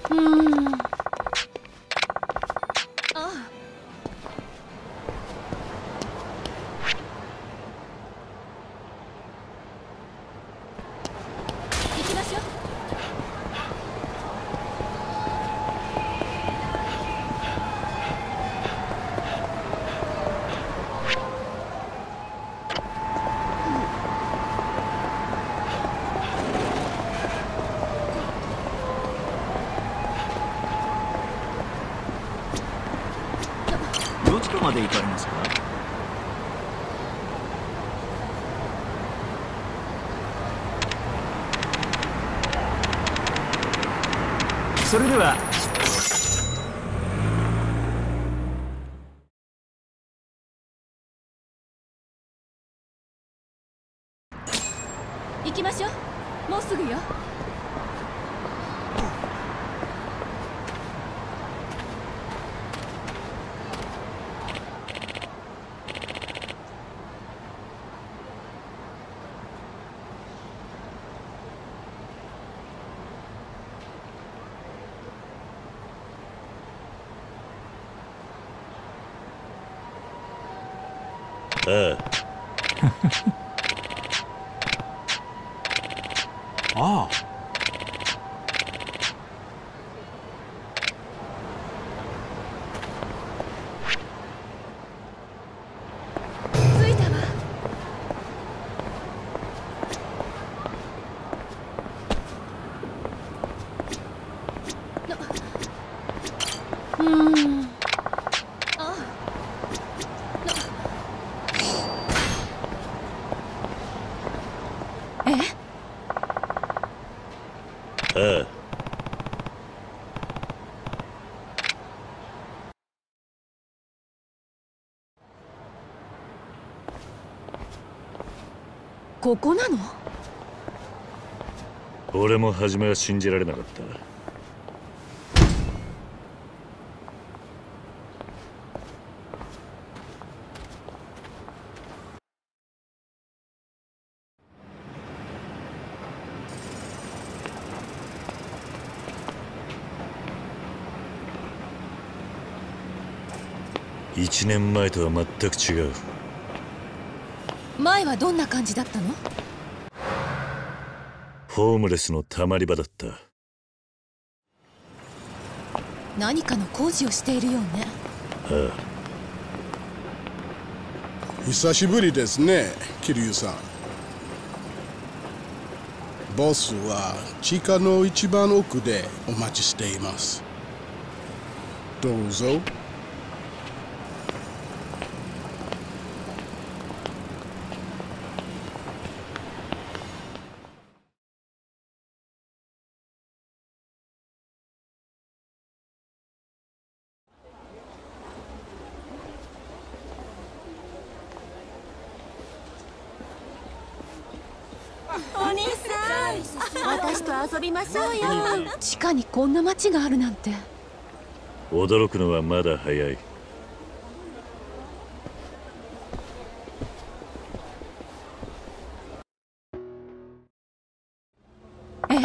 うーん。ああ。行きましょう。 どちらまで行かれますか？それでは行きましょう。もうすぐよ。 ああ。ああ。 着いたわ。うーん。ああ。 ああ。 ここなの？ 俺も初めは信じられなかった。1年前とは全く違う。 前はどんな感じだったの？ ホームレスのたまり場だった。 何かの工事をしているようね。 ああ。 久しぶりですね、桐生さん。ボスは地下の一番奥でお待ちしています。どうぞ。 お兄さん、私と遊びましょうよ。 地下にこんな街があるなんて。 驚くのはまだ早い。 え？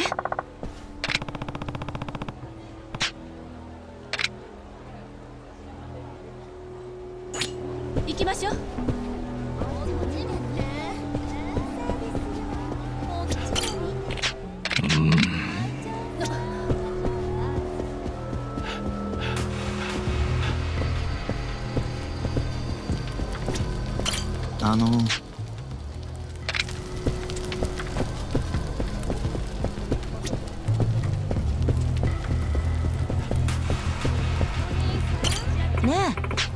行きましょう。 ね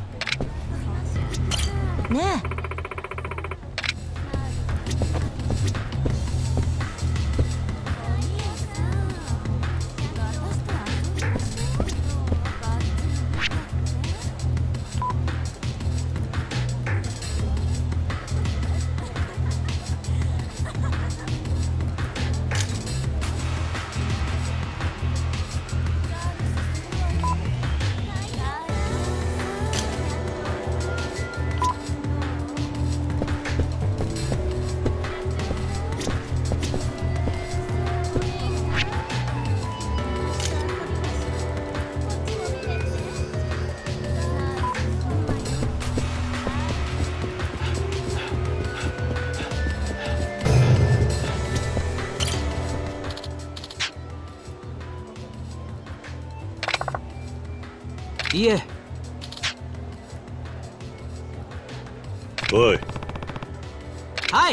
えねえ。 いえ。 おい、 はい。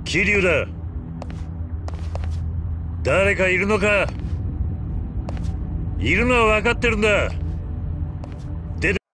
桐生だ。誰かいるのか。いるのは分かってるんだ。出て。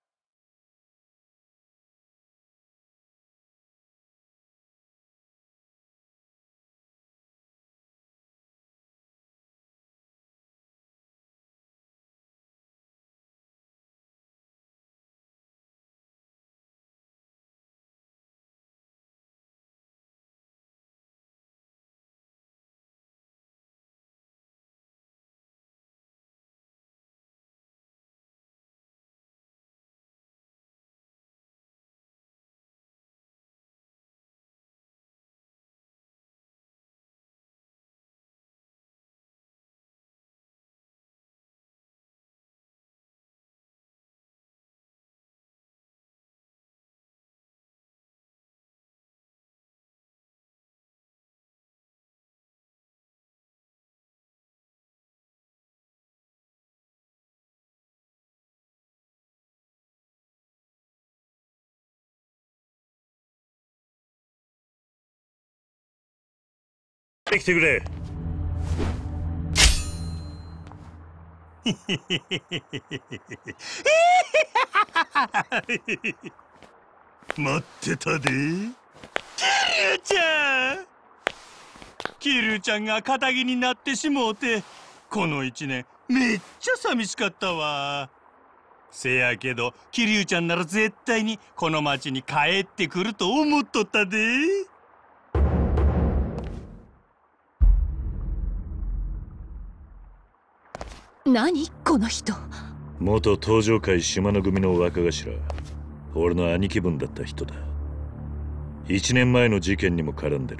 来てくれ。 待ってたで。キリュウちゃんが堅気になってしもうて、この1年めっちゃ寂しかったわ。せやけどキリュウちゃんなら絶対にこの町に帰ってくると思っとったで。 何この人。 元東上会島の組の若頭、俺の兄貴分だった人だ。1年前の事件にも絡んでる。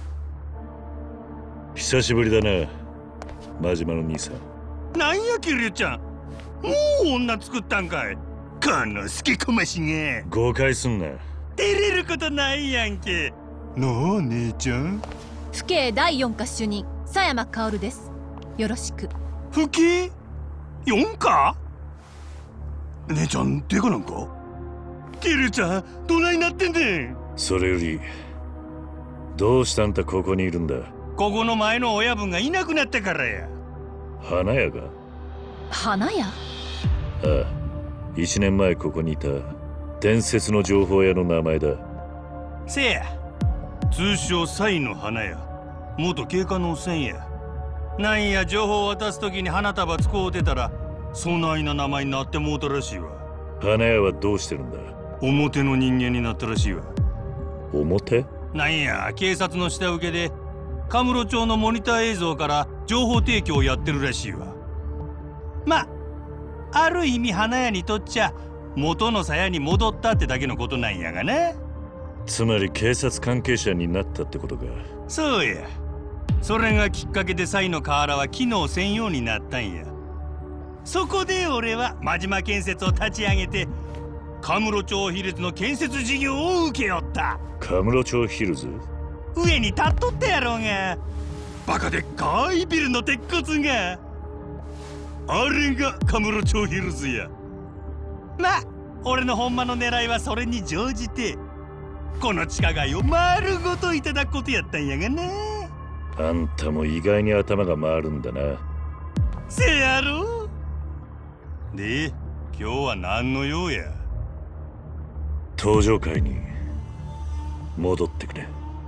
久しぶりだな、真島の兄さん。 なんやキリュウちゃん、もう女作ったんかい。このすけこましが。 誤解すんな。 照れることないやんけ。なあ姉ちゃん。 府警第4課主任佐山薫です。よろしく。 府警4課。姉ちゃんデカなんか。キリュウちゃんどないなってんねん。 それよりどうしてあんたここにいるんだ。 ここの前の親分がいなくなったからや。 花屋が。 花屋。 ああ、1年前ここにいた伝説の情報屋の名前だ。 せや、通称サイの花屋、元警官のおっさんや。なんや情報を渡す時に花束使うてたらそないな名前になってもうたらしいわ。 花屋はどうしてるんだ。 表の人間になったらしいわ。 表。 なんや警察の下請けでカムロ町のモニター映像から情報提供をやってるらしいわ。まある意味花屋にとっちゃ元の鞘に戻ったってだけのことなんやがな。 つまり警察関係者になったってことか。 そうや、それがきっかけでサイの河原は機能せんようになったんや。そこで俺は真島建設を立ち上げてカムロ町ヒルズの建設事業を請け負った。 カムロ町ヒルズ。 上に立っとったやろうが。バカでっかいビルの鉄骨が。あれがカムロ町ヒルズや。まあ俺のほんまの狙いはそれに乗じてこの地下街を丸ごといただくことやったんやがな。 あんたも意外に頭が回るんだな。 せやろ。で今日は何の用や。 東上会に戻ってくれ。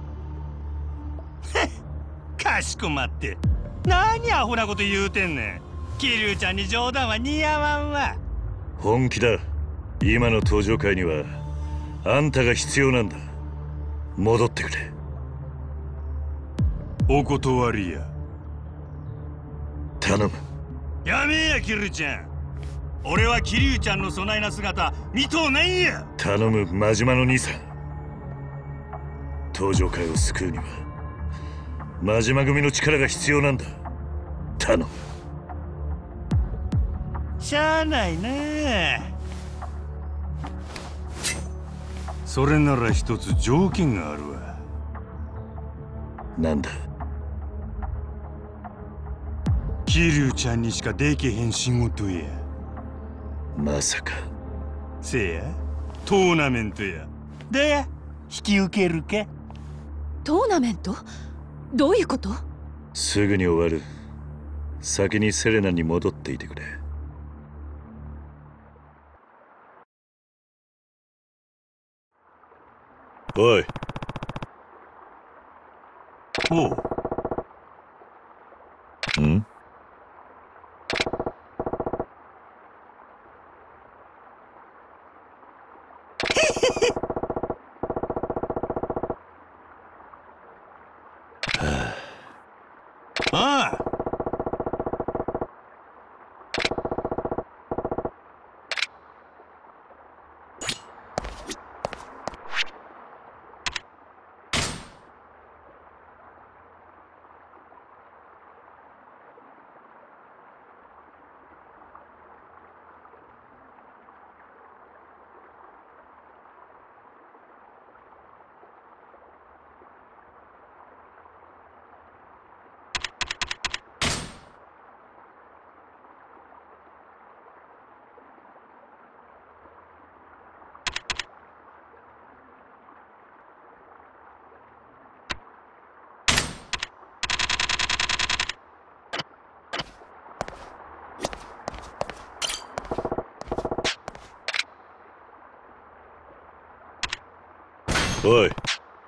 かしこまって。何アホなこと言うてんねん。キリュウちゃんに冗談は似合わんわ。 本気だ。今の東上会にはあんたが必要なんだ。戻ってくれ。 お断りや。 頼む。 やめやキリュウちゃん。俺はキリュウちゃんのそないな姿見とうないんや。 頼む真島の兄さん。東上会を救うには真島組の力が必要なんだ。頼む。 しゃあないな。それなら一つ条件があるわ。 なんだ。 キリュウちゃんにしかできへん仕事や。 まさか。 せや、トーナメントや。で引き受けるか。 トーナメント？どういうこと？ すぐに終わる。先にセレナに戻っていてくれ。おい。 おう。 ん？ ああ。 おい。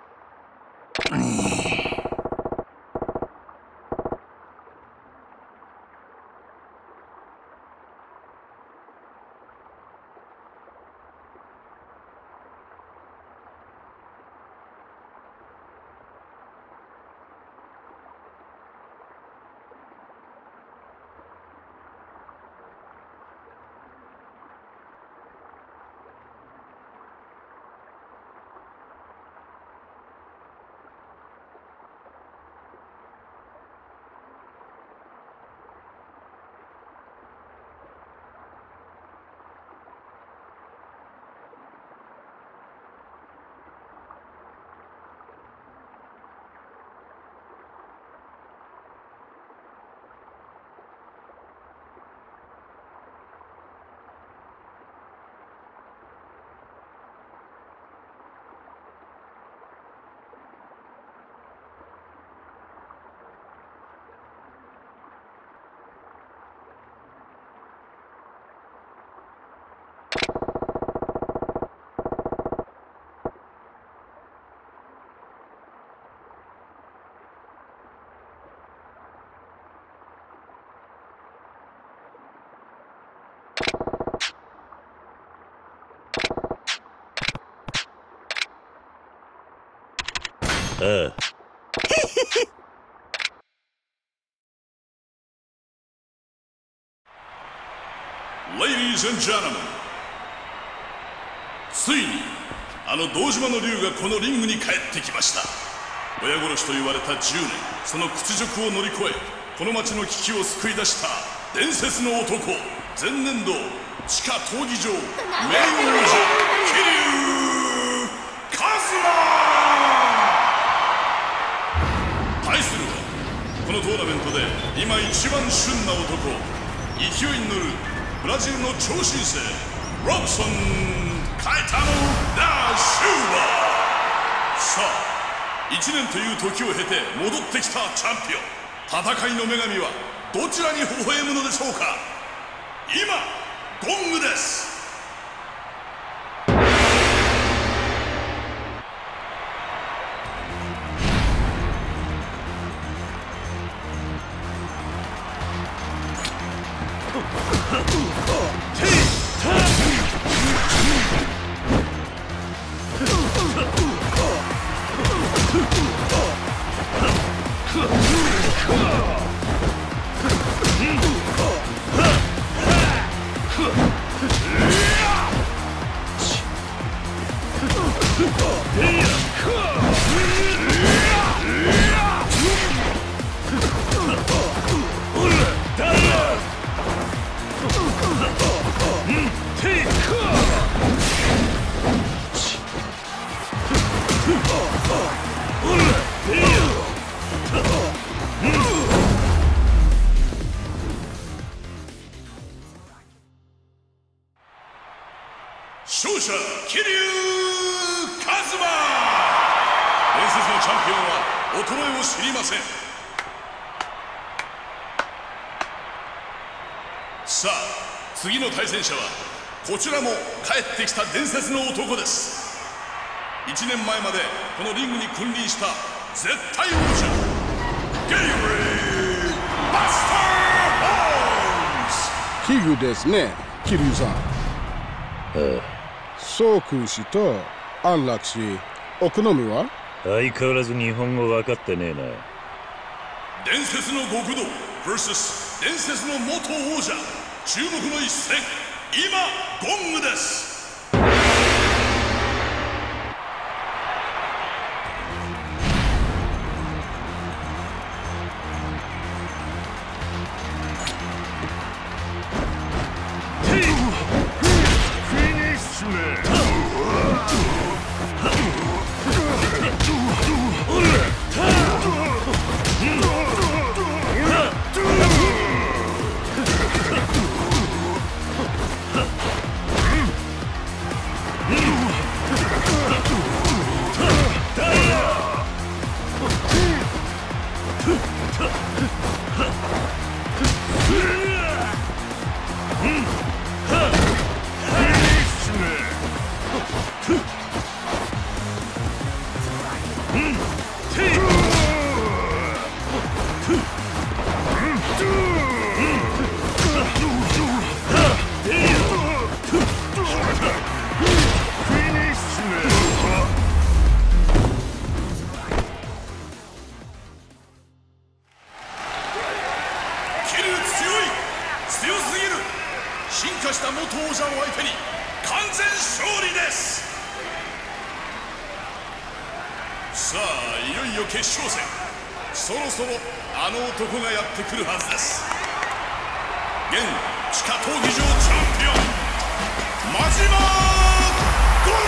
ああ。 Ladies and gentlemen、 ついにあの堂島の竜がこのリングに帰ってきました。親殺しと言われた10年、その屈辱を乗り越え、この町の危機を救い出した伝説の男、前年度地下闘技場名王者桐生一馬。対するはこのトーナメントで今一番旬な男、勢いに乗るブラジルの超新星ロブソン・カイタノ・ダ・シューバ。さあ、1年という時を経て戻ってきたチャンピオン、戦いの女神はどちらに微笑むのでしょうか。今ゴングです。勝者桐生一馬。伝説のチャンピオンは衰えを知りません。さあ次の対戦者はこちらも帰ってきた伝説の男です。1年前までこのリングに君臨した絶対王者ゲイリー・バスター・ホームズ。 奇遇ですね、桐生さん。宗空氏と安楽氏、お好みは？ 相変わらず日本語分かってねえな。 伝説の極道 vs 伝説の元王者、注目の一戦、今ゴングです。進化した元王者を相手に完全勝利です。さあいよいよ決勝戦、そろそろあの男がやってくるはずです。現地下闘技場チャンピオン真島五郎。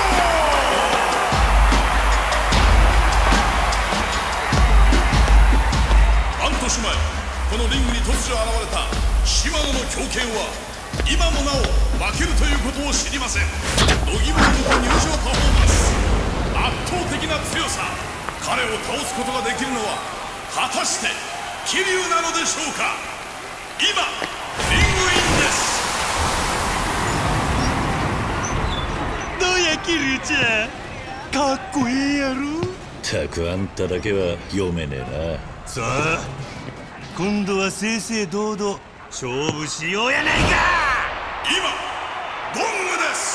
半年前このリングに突如現れた島野の強肩は今もなお負けるということを知りません。度肝を抜く入場パフォーマンス、圧倒的な強さ、彼を倒すことができるのは果たして桐生なのでしょうか。今リングインです。 どうや桐生ちゃん、かっこいいやろ。 たくあんただけは読めねえな。 さあ今度は正々堂々勝負しようやないか。 今ゴングです。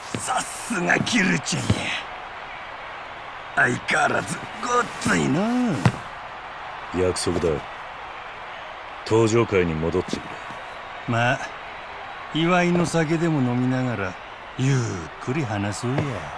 さすがキルちゃんや。相変わらずごっついの。 約束だ。登場会に戻ってくれ。 まあ祝いの酒でも飲みながらゆっくり話そうや。